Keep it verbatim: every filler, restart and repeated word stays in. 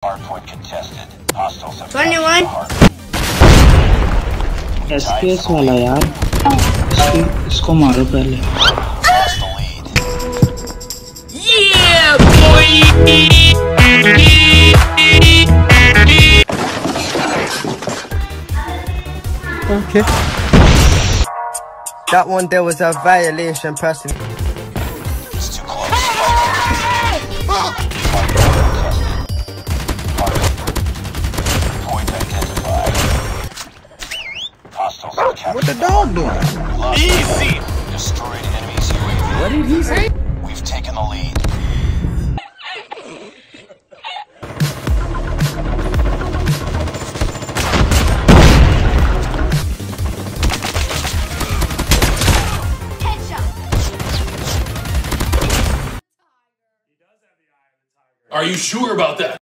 Hardpoint contested. Hostiles have twenty-one. SKS वाला यार, इसकी इसको मारो पहले। Yeah, boy. Okay. That one there was a violation, person. It's too close. Point identified. Hostiles have captured. What the dog doing? Easy. Destroyed enemies U A V. What did he say? We've taken the lead. Are you sure about that?